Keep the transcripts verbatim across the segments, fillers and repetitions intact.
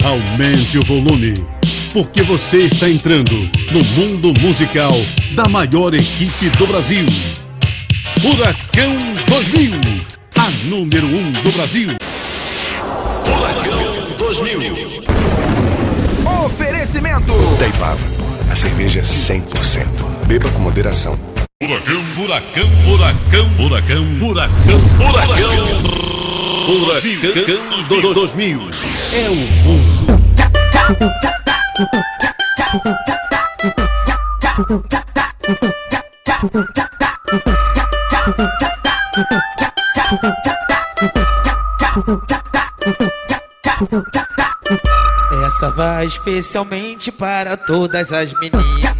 Aumente o volume, porque você está entrando no mundo musical da maior equipe do Brasil. Furacão dois mil, a número um do Brasil. Furacão dois mil. Oferecimento da Ipava, a cerveja cem por cento. Beba com moderação. Furacão, furacão, furacão, furacão, furacão, furacão. Furacão dois mil é o mundo. Essa vai especialmente para todas as meninas.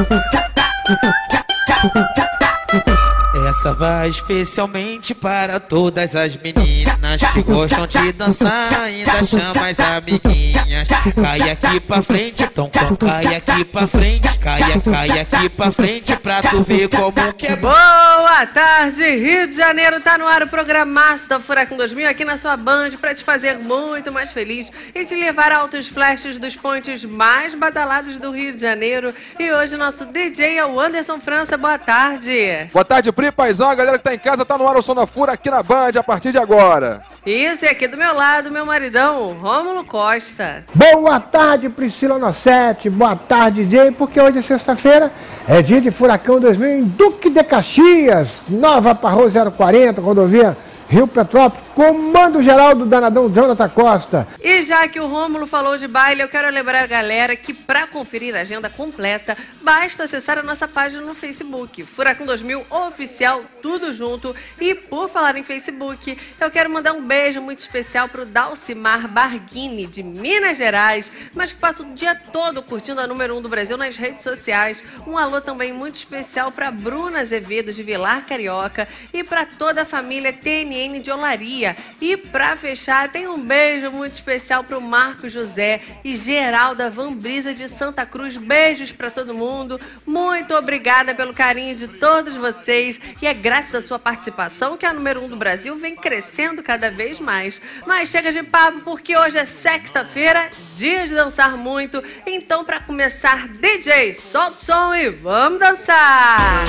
Essa vai especialmente para todas as meninas que gostam de dançar, ainda chama as amiguinhas. Cai aqui pra frente, então, então cai aqui pra frente, cai, cai aqui pra frente pra tu ver como que é bom. Boa tarde, Rio de Janeiro, tá no ar o programaço da Furacão dois mil aqui na sua Band pra te fazer muito mais feliz e te levar a altos flashes dos pontos mais badalados do Rio de Janeiro. E hoje nosso D J é o Anderson França. Boa tarde. Boa tarde, Pri, paizão, a galera que tá em casa, tá no ar o Som da Fura aqui na Band a partir de agora. Isso, e aqui do meu lado, meu maridão, Rômulo Costa. Boa tarde, Priscila Nossetti, boa tarde, D J, porque hoje é sexta-feira, é dia de Furacão dois mil em Duque de Caxias, Nova Parrô zero quarenta, rodovia Rio Petrópolis, comando geral do danadão Jonathan Costa. E já que o Rômulo falou de baile, eu quero lembrar a galera que para conferir a agenda completa, basta acessar a nossa página no Facebook, Furacão dois mil Oficial, tudo junto. E por falar em Facebook, eu quero mandar um beijo muito especial pro Dalcimar Barghini, de Minas Gerais, mas que passa o dia todo curtindo a número um do Brasil nas redes sociais. Um alô também muito especial pra Bruna Azevedo, de Vilar Carioca, e para toda a família T N N de Olaria. E pra fechar, tem um beijo muito especial pro Marco José e Geralda Van Brisa de Santa Cruz. Beijos pra todo mundo. Muito obrigada pelo carinho de todos vocês. E é graças à sua participação que a número um do Brasil vem crescendo cada vez mais. Mas chega de papo, porque hoje é sexta-feira, dia de dançar muito. Então, pra começar, D J, solta o som e vamos dançar!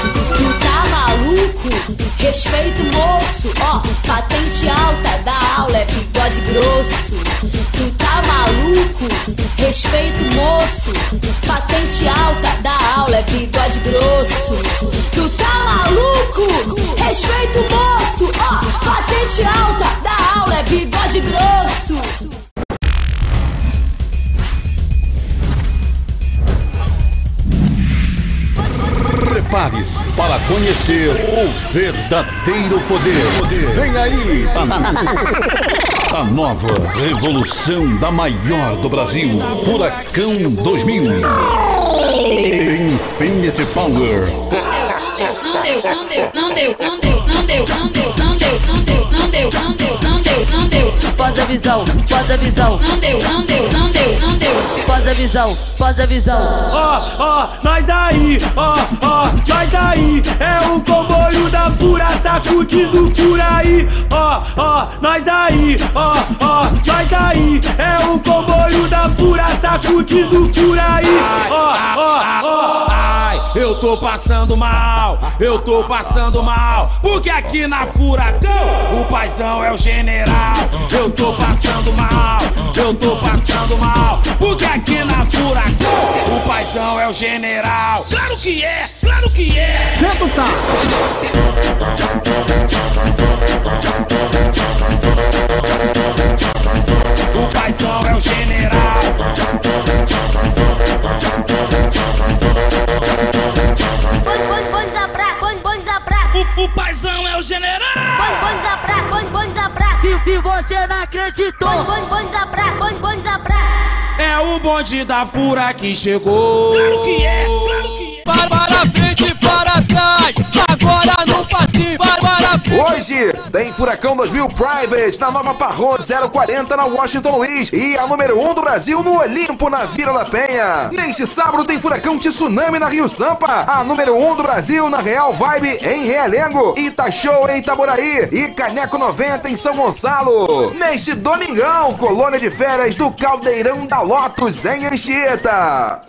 Tu tá maluco? Respeito, moço, ó, patente alta da aula é bigode grosso. Tu tá maluco? Respeito, moço, patente alta da aula é bigode grosso. Tu tá maluco? Respeito, moço, ó, patente alta da aula é bigode grosso. Prepare-se para conhecer o verdadeiro poder. Vem aí a, a nova revolução da maior do Brasil, Furacão dois mil. Infinity Power. Não deu, não deu, não deu, não deu, não deu, não deu, não deu, não deu, não deu, não deu, não deu, não deu. Pós a visão, pós a visão. Não deu, não deu, não deu, não deu. Pós a visão, pós a visão. Ó, ó, nós aí, ó, ó, nós aí. É o comboio da fura sacudindo por aí. Ó, ó, nós aí, ó, ó, nós aí. É o comboio da fura sacudindo por aí. Ó, ó, ó. Ai, eu tô passando mal, eu tô passando mal, porque aqui na Furacão o paizão é o general. Eu tô passando mal, eu tô passando mal, porque aqui na Furacão o paizão é o general. Claro que é, claro que é. Certo, tá? O paizão é o general. Pois, pois, pois da praça, pois, pois da praça. O, o paizão é o general. Pois, pois da praça, pois, pois da praça. Se, se você não acreditou, pois, pois, pois da praça, pois, pois da praça. É o bonde da Fura que chegou. Claro que é, claro que é. Para, para frente, para trás, agora no passinho. Para, para frente, Hoje tem Furacão dois mil Private na Nova Parro zero quarenta na Washington Luiz e a número um do Brasil no Olimpo na Vila da Penha. Neste sábado tem Furacão Tsunami na Rio Sampa, a número um do Brasil na Real Vibe em Realengo, Itachou em Itaboraí e Caneco noventa em São Gonçalo. Neste domingão, colônia de férias do Caldeirão da Lotus em Anchieta.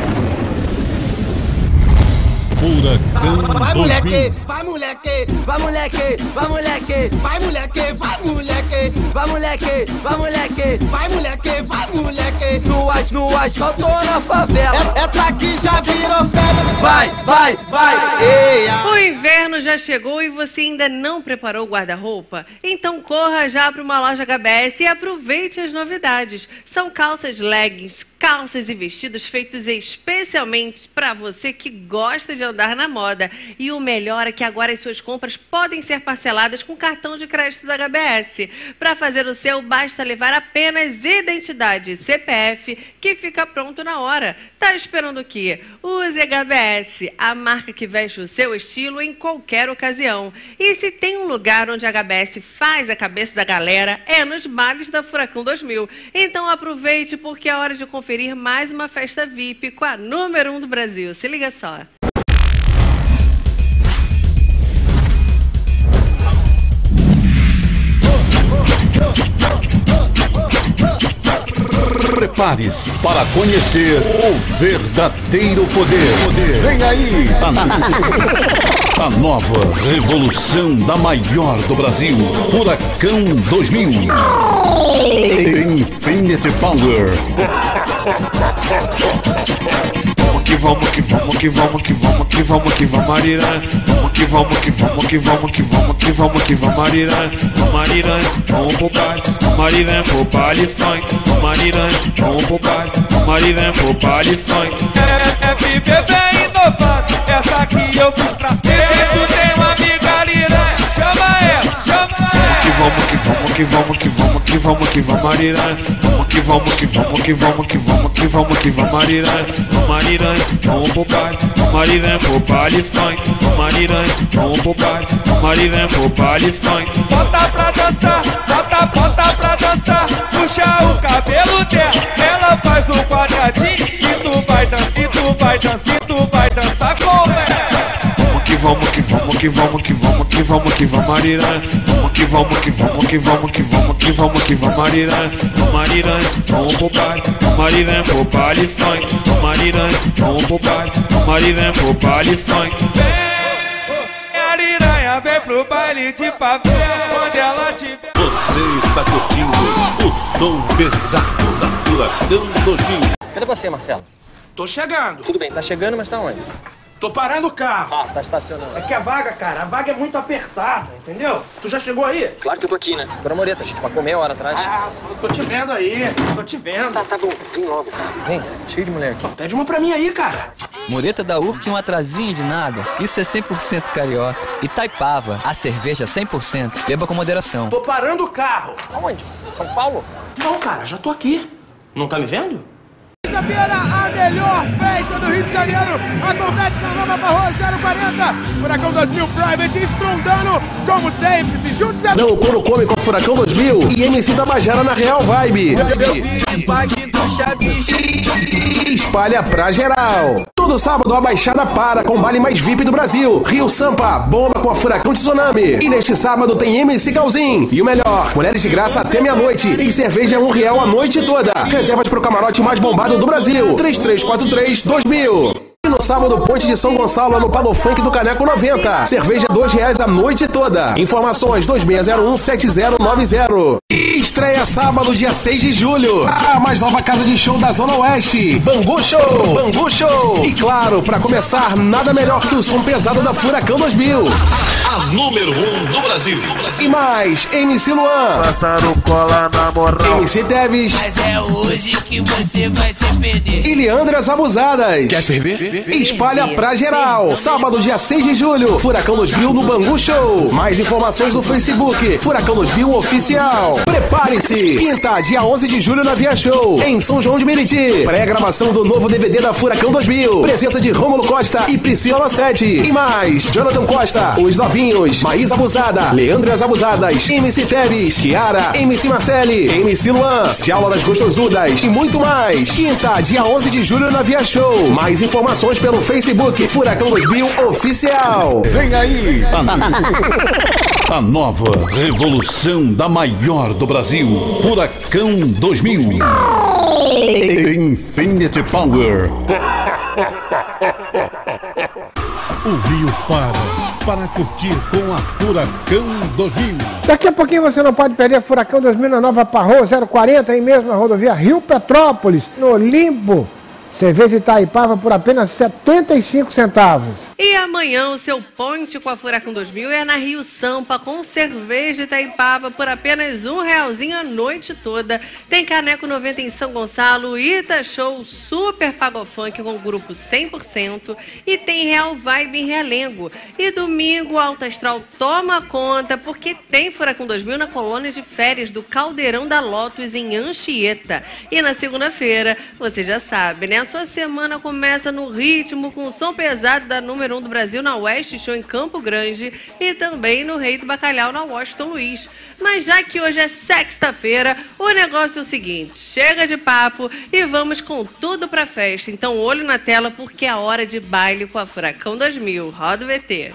Furacão vai dois moleque, mil. vai moleque, vai moleque, vai moleque, vai moleque, vai moleque, vai moleque, vai moleque, vai moleque, vai moleque, no as, no asfalto na favela, essa aqui já virou febre, vai, vai, vai, eia. O inverno já chegou e você ainda não preparou o guarda-roupa? Então corra já para uma loja H B S e aproveite as novidades. São calças leggings, calças e vestidos feitos especialmente para você que gosta de andar na moda. E o melhor é que agora as suas compras podem ser parceladas com cartão de crédito da H B S. Para fazer o seu, basta levar apenas identidade e C P F, que fica pronto na hora. Tá esperando o quê? Use H B S, a marca que veste o seu estilo em qualquer ocasião. E se tem um lugar onde a H B S faz a cabeça da galera, é nos bailes da Furacão dois mil. Então aproveite, porque é hora de conferir mais uma festa V I P com a número um do Brasil. Se liga só. Prepare-se para conhecer o verdadeiro poder. Vem aí a, a nova revolução da maior do Brasil, Furacão dois mil. Infinity Power. Que vamos, que vamos, que vamos, que vamos, que vamos, que vamos, Mariran. Vamos que vamos, que vamos, que vamos, que vamos, que vamos, que vamos, Mariran. Mariran, vamos pro baile, Mariran pro baile funk. Mariran, vamos pro baile, Mariran pro baile funk. É, é viver bem inovado, essa aqui eu fiz pra ter. Tu tem uma amiga Liran, chama ela, chama ela. Que vamos, que vamos, que vamos, que vamos, que vamos, que vamos, Mariran. Vamos que vamos, que vamos, que vamos, que vamos, que vamos, que vamos, Mariran. Mariran, vamos pro baile, Mariran pro baile funk. Mariran, vamos pro baile, Mariran pro baile funk. Bota pra dançar, bota, bota pra dançar. Puxa o cabelo dela, ela faz o quadradinho. E tu vai dançar, e tu vai dançar, e tu vai dançar com ela. Que vamos, que vamos, que vamos, que vamos, que vamos, que vamos, Mariran. Vamos que vamos, que vamos, que vamos, que vamos, que vamos, que vamos, Mariran. Mariran, vamos pro baile, Mariran pro baile funk. Mariran, vamos pro baile, Mariran pro baile funk. Vem, a Liranha, vem pro baile de favela, onde ela tiver. Você está curtindo o som pesado da Furacão dois mil. Cadê você, Marcelo? Tô chegando. Tudo bem, tá chegando, mas tá onde? Tô parando o carro. Ah, tá estacionando. É que a vaga, cara, a vaga é muito apertada, entendeu? Tu já chegou aí? Claro que eu tô aqui, né? Dona Moreta, a gente marcou meia hora atrás. Ah, eu tô te vendo aí, tô te vendo. Tá, tá bom, vem logo. Vem, cheio de mulher aqui. Pede uma pra mim aí, cara. Moreta da U R C, um atrasinho de nada. Isso é cem por cento carioca. Itaipava, a cerveja cem por cento. Beba com moderação. Tô parando o carro. Aonde? São Paulo? Não, cara, já tô aqui. Não tá me vendo? Terça-feira, a melhor festa do Rio de Janeiro acontece na Nova Parro zero quarenta. Furacão dois mil Private estrondando, como sempre, se juntos é... Não, o couro come com Furacão dois mil e M C Tabajara na Real Vibe. Espalha pra geral. Todo sábado a Baixada para com o baile mais V I P do Brasil. Rio Sampa, bomba com a Furacão Tsunami. E neste sábado tem M C Galzinho. E o melhor, mulheres de graça até meia-noite. E cerveja um real a noite toda. Reservas pro camarote mais bombado do Brasil. três três quatro três dois mil. E no sábado, Ponte de São Gonçalo, no Palo Funk do Caneco noventa. Cerveja dois reais a noite toda. Informações dois seis zero um sete zero nove zero. Estreia sábado, dia seis de julho. A mais nova casa de show da Zona Oeste. Bangu Show. Bangu Show. E claro, pra começar, nada melhor que o som pesado da Furacão dois mil. A número um do Brasil. E mais, M C Luan. Passaram cola na moral. M C Teves. Mas é hoje que você vai se perder. E Leandras Abusadas. Quer ferver? vem, espalha pra geral. Sábado, dia seis de julho, Furacão dois mil no Bangu Show. Mais informações no Facebook, Furacão dois mil Oficial. Prepare-se, quinta, dia onze de julho na Via Show, em São João de Meriti. Pré-gravação do novo D V D da Furacão dois mil. Presença de Rômulo Costa e Priscila Lassete. E mais, Jonathan Costa, Os Novinhos, Maísa Abusada, Leandro e as Abusadas, M C Teves, Kiara, M C Marcele, M C Luan, Jaula das Gostosudas e muito mais. Quinta, dia onze de julho na Via Show. Mais informações pelo Facebook, Furacão dois mil Oficial. Vem aí a, a nova revolução da maior do Brasil, Furacão dois mil. Infinity Power. O Rio para, para curtir com a Furacão dois mil. Daqui a pouquinho você não pode perder Furacão dois mil na Nova Parro zero quarenta, aí mesmo na rodovia Rio Petrópolis, no Olimpo. Cerveja Itaipava por apenas setenta e cinco centavos. E amanhã o seu ponte com a Furacão dois mil é na Rio Sampa, com cerveja Itaipava por apenas um realzinho a noite toda. Tem Caneco noventa em São Gonçalo, Ita Show Super Pagofunk com grupo cem por cento e tem Real Vibe em Realengo. E domingo Alta Astral toma conta porque tem Furacão dois mil na colônia de férias do Caldeirão da Lotus em Anchieta. E na segunda-feira, você já sabe, né? A sua semana começa no ritmo com o som pesado da número um do Brasil na West Show em Campo Grande e também no Rei do Bacalhau na Washington Luiz. Mas já que hoje é sexta-feira, o negócio é o seguinte, chega de papo e vamos com tudo pra festa. Então olho na tela porque é hora de baile com a Furacão dois mil. Roda o V T.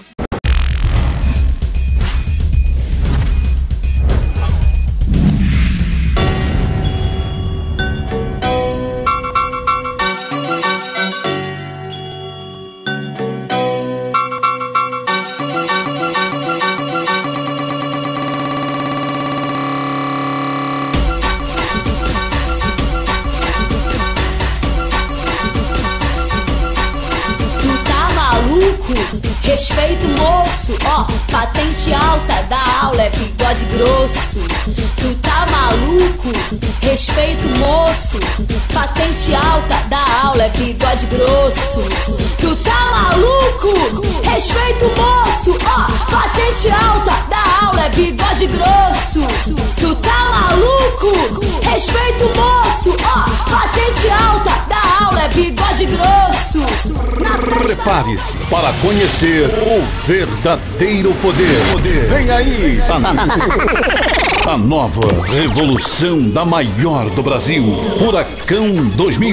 Respeito moço, ó, patente alta da aula é bigode grosso. Tu tá maluco? Respeito moço, patente alta da aula é bigode grosso. Tu tá maluco? Respeito moço, ó, patente alta da aula é bigode grosso. Tu tá maluco? Respeito moço, ó, patente alta da aula é bigode grosso. Prepare-se para conhecer o verdadeiro poder. Vem aí a, a nova revolução da maior do Brasil, Furacão dois mil.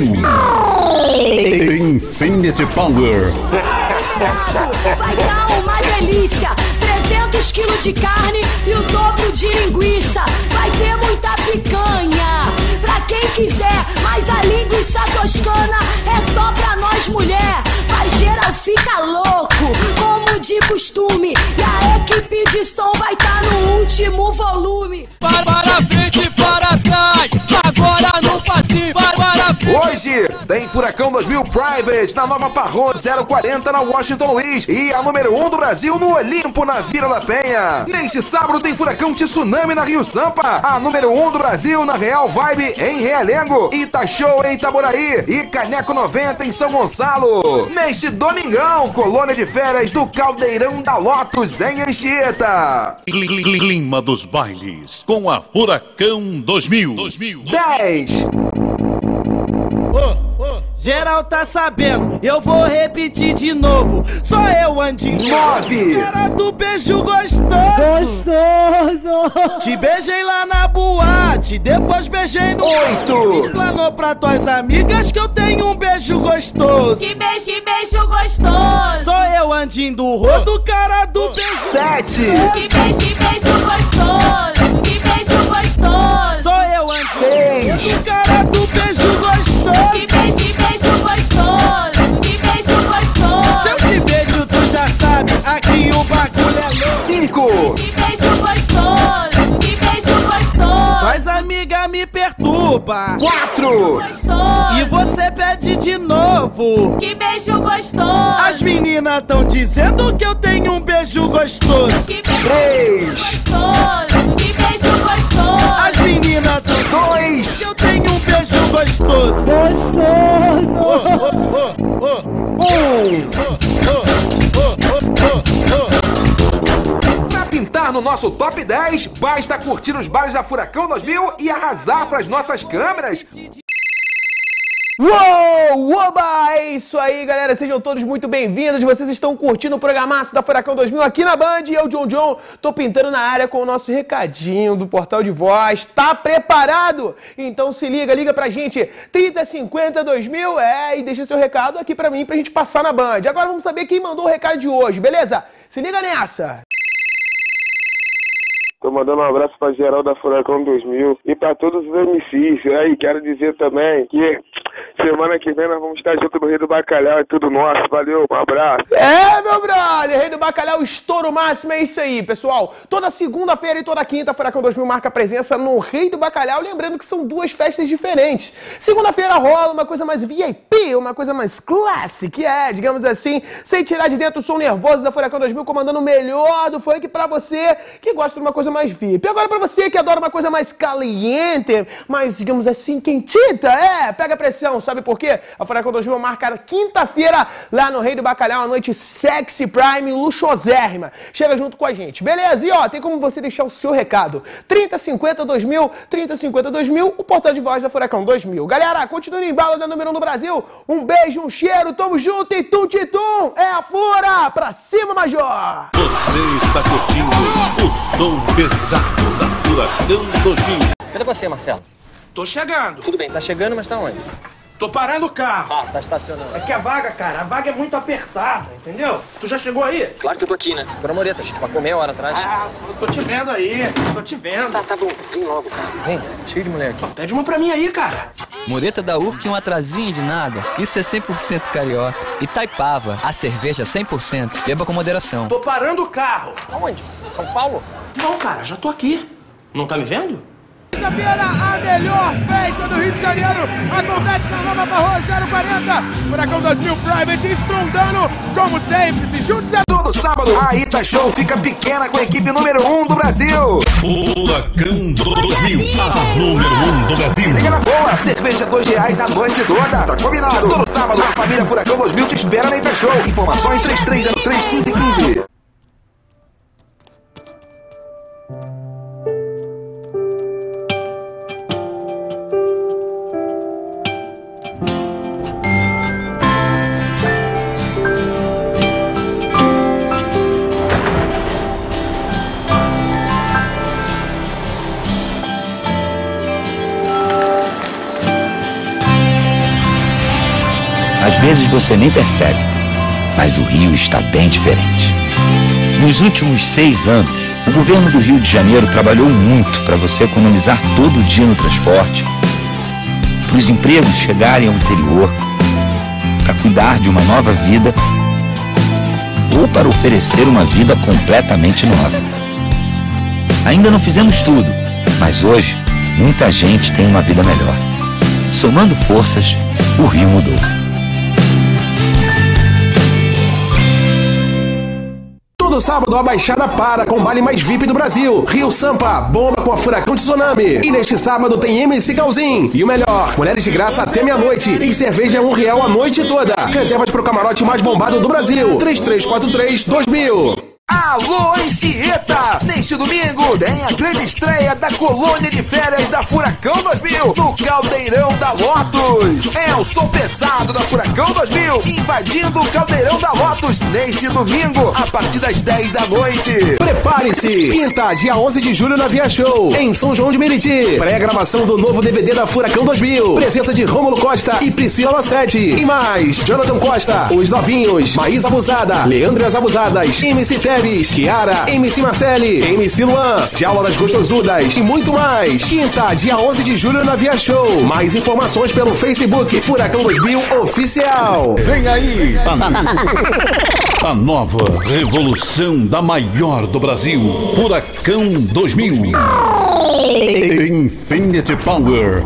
Infinity Power. Vai dar uma delícia, trezentos quilos de carne e o dobro de linguiça. Vai ter muita picanha pra quem quiser, mas a linguiça toscana é só pra nós mulher. Vai geral fica louco, como de costume, e a equipe de som vai tá no último volume. Para, para frente, para trás, agora no passinho, para, para frente. Hoje tem Furacão dois mil Private na Nova Parro zero quarenta na Washington Luiz e a número um do Brasil no Olimpo na Vila da Penha. Neste sábado tem Furacão Tsunami na Rio Sampa, a número um do Brasil na Real Vibe em Realengo, Ita Show em Itaboraí e Caneco noventa em São Gonçalo. Neste domingão, colônia de férias do Caldeirão da Lotus em Anchieta. Clima dos bailes com a Furacão dois mil. dez. Oh, oh. Geral tá sabendo, eu vou repetir de novo. Só eu, Andinho. Nove. Cara do beijo gostoso. Gostoso. Te beijei lá na boate, depois beijei no... Oito. Explanou pra tuas amigas que eu tenho um beijo gostoso. Que beijo, que beijo gostoso. Sou eu, Andinho do rodo, cara do beijo. Sete. Que beijo, que beijo gostoso. Que beijo gostoso. Sou eu, Andinho Seis. do cara do beijo gostoso. Que beijo, que beijo gostoso. Que beijo gostoso. Se eu te beijo, tu já sabe, aqui o bagulho é louco. Cinco. Que beijo gostoso. Que beijo gostoso. Mas amiga me perturba. Quatro. Gostoso. E você pede de novo. Que beijo gostoso. As meninas tão dizendo que eu tenho um beijo gostoso. Que beijo Três. gostoso. Que beijo gostoso. As meninas tão Dois. que eu tenho um beijo gostoso. Gostoso. Oh, oh, oh, oh. Um. no nosso Top dez, basta curtir os bailes da Furacão dois mil e arrasar pras nossas câmeras. Uou, oba, é isso aí, galera, sejam todos muito bem-vindos, vocês estão curtindo o programaço da Furacão dois mil aqui na Band, e eu, John John, tô pintando na área com o nosso recadinho do Portal de Voz, tá preparado? Então se liga, liga pra gente, trinta cinquenta dois mil, é, e deixa seu recado aqui pra mim, pra gente passar na Band. Agora vamos saber quem mandou o recado de hoje, beleza? Se liga nessa! Tô mandando um abraço pra geral da Furacão dois mil e pra todos os M Cs. E aí, quero dizer também que semana que vem nós vamos estar junto no Rei do Bacalhau, é tudo nosso. Valeu, um abraço. É, meu brother, Rei do Bacalhau, estouro máximo, é isso aí, pessoal. Toda segunda-feira e toda quinta, a Furacão dois mil marca presença no Rei do Bacalhau, lembrando que são duas festas diferentes. Segunda-feira rola uma coisa mais V I P, uma coisa mais classic, é, digamos assim, sem tirar de dentro o som nervoso da Furacão dois mil, comandando o melhor do funk pra você que gosta de uma coisa mais V I P. Agora pra você que adora uma coisa mais caliente, mais, digamos assim, quentita, é, pega a pressão, sabe por quê? A Furacão dois mil marca quinta-feira lá no Rei do Bacalhau, uma noite sexy prime, luxosérrima. Chega junto com a gente, beleza? E ó, tem como você deixar o seu recado. trinta cinquenta dois mil, trinta cinquenta dois mil, o portal de voz da Furacão dois mil. Galera, continue em bala da número um do Brasil. Um beijo, um cheiro, tamo junto e tum-ti-tum. É a Fura, pra cima, Major! Você está curtindo o som pesado da Furacão dois mil. Cadê você, Marcelo? Tô chegando. Tudo bem, tá chegando, mas tá onde? Tô parando o carro. Ah, tá estacionando. É que a vaga, cara, a vaga é muito apertada, entendeu? Tu já chegou aí? Claro que eu tô aqui, né? Por Moreta, a gente marcou meia hora atrás. Ah, eu tô te vendo aí, tô te vendo. Tá, tá bom, vem logo, cara. Vem, cheio de mulher aqui. Pede uma pra mim aí, cara. Moreta da U R C, um atrasinho de nada. Isso é cem por cento carioca. Itaipava, a cerveja cem por cento. Beba com moderação. Tô parando o carro. Aonde? São Paulo? Não, cara, já tô aqui. Não tá me vendo? Terça-feira, a melhor festa do Rio de Janeiro acontece na Nova Barroso zero quarenta. Furacão dois mil Private estrondando, como sempre, se junte. Todo sábado, a Ita Show fica pequena com a equipe número um do Brasil. Furacão dois mil, a número um do Brasil. Se liga na boa, cerveja dois reais a noite toda. Tá combinado. Todo sábado, a família Furacão dois mil te espera na Ita Show. Informações três três zero três, um cinco um cinco. Às vezes você nem percebe, mas o Rio está bem diferente. Nos últimos seis anos, o governo do Rio de Janeiro trabalhou muito para você economizar todo o dia no transporte, para os empregos chegarem ao interior, para cuidar de uma nova vida ou para oferecer uma vida completamente nova. Ainda não fizemos tudo, mas hoje muita gente tem uma vida melhor. Somando forças, o Rio mudou. Todo sábado a Baixada para com o baile mais V I P do Brasil. Rio Sampa, bomba com a Furacão Tsunami. E neste sábado tem M C Galzinho. E o melhor, mulheres de graça até meia-noite. E cerveja um real a noite toda. Reservas pro camarote mais bombado do Brasil. três três quatro três, dois mil. Alô, Anchieta! Neste domingo tem a grande estreia da colônia de férias da Furacão dois mil no Caldeirão da Lotus. É o som pesado da Furacão dois mil invadindo o Caldeirão da Lotus neste domingo a partir das dez da noite. Prepare-se! Quinta, dia onze de julho na Via Show, em São João de Meriti. Pré-gravação do novo D V D da Furacão dois mil. Presença de Rômulo Costa e Priscila Lassete. E mais, Jonathan Costa, Os Novinhos, Maísa Abusada, Leandro e as Abusadas, M C Teves, Kiara, M C Marcele, M C Luan, Jaula das Gostosudas e muito mais. Quinta, dia onze de julho na Via Show. Mais informações pelo Facebook Furacão dois mil Oficial. Vem aí a, a nova revolução da maior do Brasil, Furacão dois mil. Infinity Power.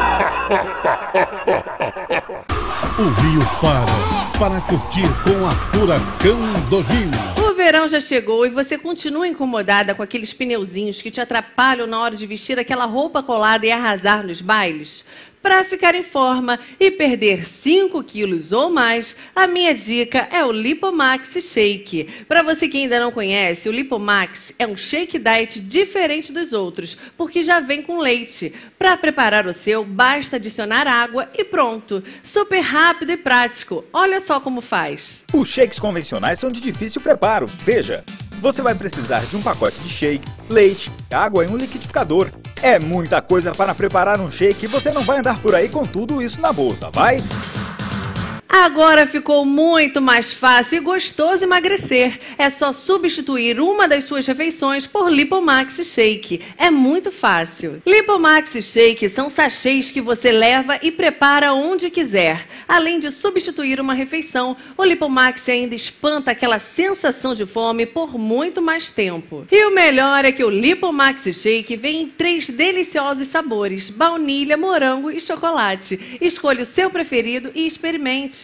O Rio para para curtir com a Furacão dois mil. O verão já chegou e você continua incomodada com aqueles pneuzinhos que te atrapalham na hora de vestir aquela roupa colada e arrasar nos bailes? Para ficar em forma e perder cinco quilos ou mais, a minha dica é o Lipomax Shake. Para você que ainda não conhece, o Lipomax é um shake diet diferente dos outros, porque já vem com leite. Para preparar o seu, basta adicionar água e pronto. Super rápido e prático. Olha só como faz. Os shakes convencionais são de difícil preparo. Veja, você vai precisar de um pacote de shake, leite, água e um liquidificador. É muita coisa para preparar um shake e você não vai andar por aí com tudo isso na bolsa, vai? Agora ficou muito mais fácil e gostoso emagrecer. É só substituir uma das suas refeições por Lipomax Shake. É muito fácil. Lipomax Shake são sachês que você leva e prepara onde quiser. Além de substituir uma refeição, o Lipomax ainda espanta aquela sensação de fome por muito mais tempo. E o melhor é que o Lipomax Shake vem em três deliciosos sabores: baunilha, morango e chocolate. Escolha o seu preferido e experimente.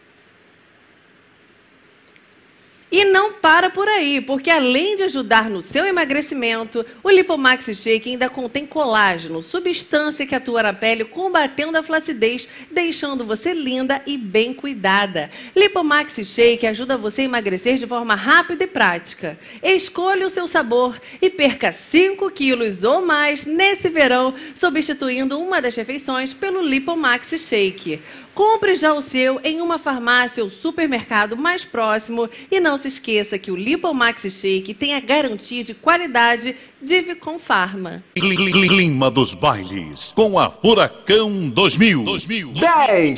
E não para por aí, porque além de ajudar no seu emagrecimento, o Lipomax Shake ainda contém colágeno, substância que atua na pele combatendo a flacidez, deixando você linda e bem cuidada. Lipomax Shake ajuda você a emagrecer de forma rápida e prática. Escolha o seu sabor e perca cinco quilos ou mais nesse verão, substituindo uma das refeições pelo Lipomax Shake. Compre já o seu em uma farmácia ou supermercado mais próximo e não se esqueça que o Lipomax Shake tem a garantia de qualidade de Vicom Pharma. Clima dos bailes com a Furacão dois mil. dez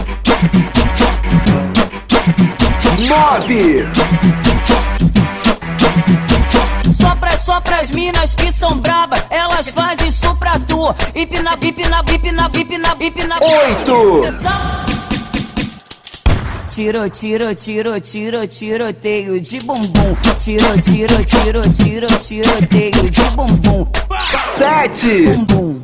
nove Só pra, só pras minas que são brabas, elas fazem isso pra tu. Empina, empina, empina, empina, empina. Oito. Tiro, tiro, tiro, tiro, tiroteio de bumbum. Tiro, tiro, tiro, tiro, tiroteio de bumbum. Sete. Bumbum.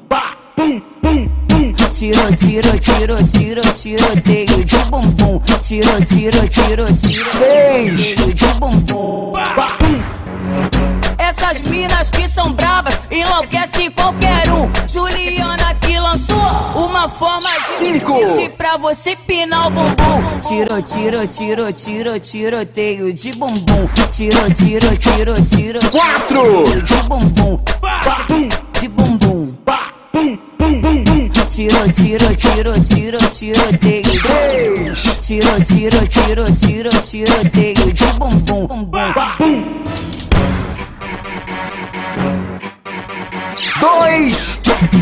Tiro, tiro, tiro, tiro, tiroteio de bumbum. Tiro, tiro, tiro, tiro. Seis. De bumbum. Essas minas que são bravas enlouquecem qualquer um. Juliana que lançou uma forma Cinco. de pra você pinar o bumbum. Tiro, tiro, tiro, tiro, tiroteio de bumbum. Tiro, tiro, tiro, tiro. Quatro. De bumbum. De bumbum. Tiro, tiro, tiro, tiro, tiroteio de bumbum. Tiro, tiro, tiro, tiro, tiroteio de bumbum. Bumbum. Dois.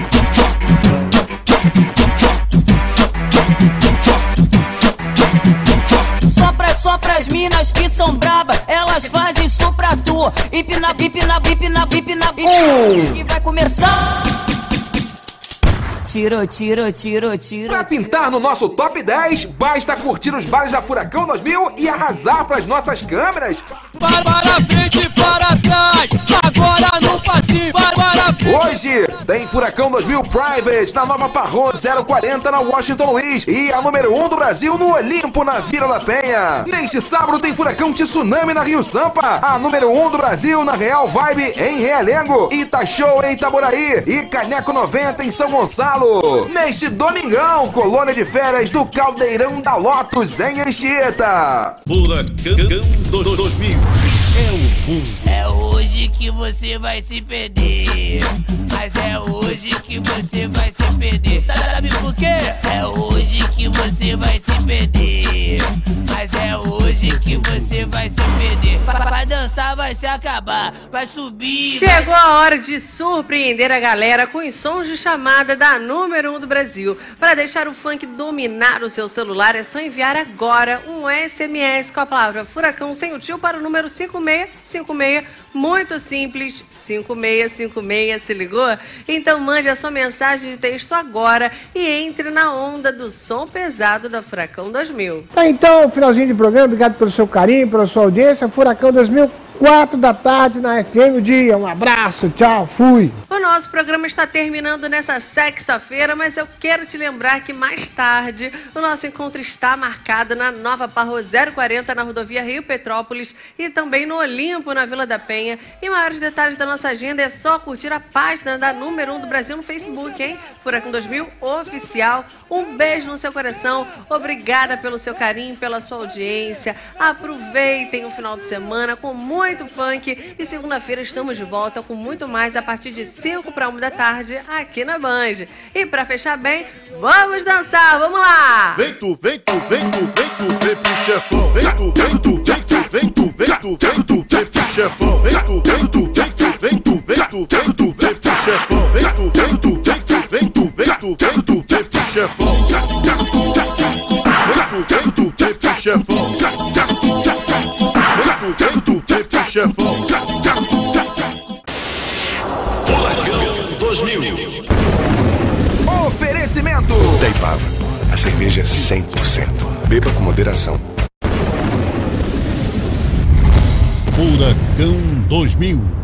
Só pra, só pras minas que são brabas, elas fazem isso pra tu. Empina, empina, empina, empina, empina. Que vai começar. Tiro, tiro, tiro, tiro. Pra pintar no nosso top dez, basta curtir os bares da Furacão dois mil e arrasar pras nossas câmeras. Para, para frente, para trás, agora no passinho, para, para frente. Hoje tem Furacão dois mil Private na Nova Parrô zero quarenta na Washington Luiz e a número um do Brasil no Olimpo na Vila da Penha. Neste sábado tem Furacão Tsunami na Rio Sampa, a número um do Brasil na Real Vibe em Realengo, Itachou em Itaboraí e Caneco noventa em São Gonçalo. Neste domingão, colônia de férias do Caldeirão da Lotus em Anchieta. Furacão dois mil é o mundo. É hoje que você vai se perder, mas é hoje que você vai se perder. Sabe por quê? É hoje que você vai se perder, mas é hoje que você vai se perder. Pra, pra dançar vai se acabar, vai subir. Chegou a hora de surpreender a galera com os sons de chamada da número um do Brasil. Para deixar o funk dominar o seu celular, é só enviar agora um S M S com a palavra Furacão sem o tio para o número cinco seis cinco seis. Muito simples, cinco seis cinco seis, se ligou? Então mande a sua mensagem de texto agora e entre na onda do som pesado da Furacão dois mil. Tá, então, finalzinho de programa, obrigado pelo seu carinho, pela sua audiência. Furacão dois mil quatro da tarde na F M o Dia. Um abraço, tchau, fui. O nosso programa está terminando nessa sexta-feira, mas eu quero te lembrar que mais tarde o nosso encontro está marcado na Nova Parro zero quarenta, na rodovia Rio Petrópolis, e também no Olimpo, na Vila da Penha. E maiores detalhes da nossa agenda é só curtir a página da número um do Brasil no Facebook, hein? Furacão dois mil Oficial. Um beijo no seu coração. Obrigada pelo seu carinho, pela sua audiência. Aproveitem o final de semana com muito funk. E segunda-feira estamos de volta com muito mais a partir de cinco para uma da tarde aqui na Band. E para fechar bem, vamos dançar, vamos lá! Vem tu, vem tu, vem tu, vem tu, vem pro chefão. Vem tu, vem tu, vem tu, vem tu, vem tu, vem tu, vem pro chefão. Vem tu, vem tu, vem tu, vem tu, vem tu, vem tu, vem pro chefão. Vem tu, vem tu, vem tu, vem tu, vem tu, vem tu, vem pro chefão. Vem tu, vem tu, vem pro chefão. Vem tu, vem tu, vem pro chefão. dois mil. Oferecimento Itaipava, a cerveja é cem por cento. Beba com moderação. Furacão dois mil.